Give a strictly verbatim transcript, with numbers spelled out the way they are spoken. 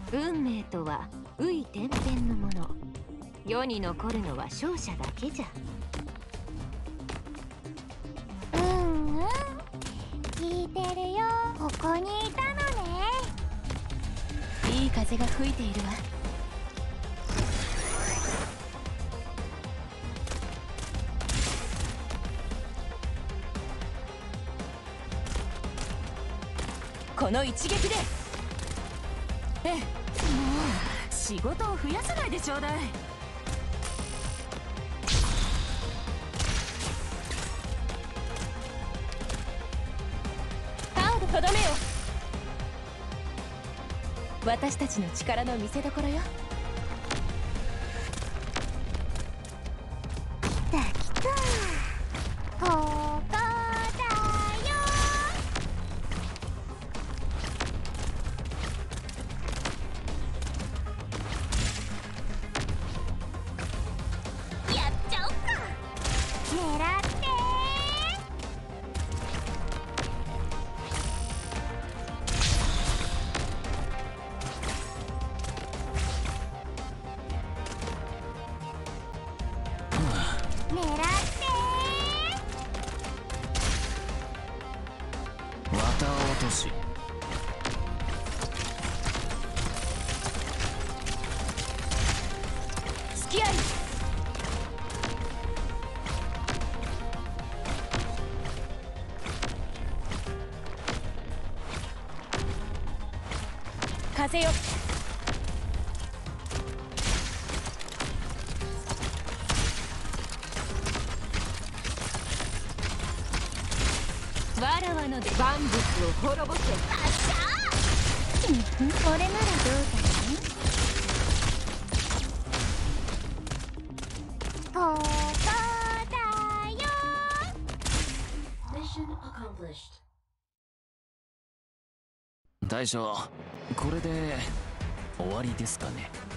運命とは宇夷天変のもの。世に残るのは勝者だけじゃ。 うんうん、聞いてるよ。ここにいたのね。 いい風が吹いているわ。この一撃で。ええ、もう仕事を増やさないでちょうだい。タオルとどめよ。私たちの力の見せ所よ。 来た来た。ここだよ。やっちゃおっか。狙って狙って綿落とし。 隙あり。風よ。わらわので万物を滅ぼせ。 これならどうかね。ここだよ。 大将、これで終わりですかね。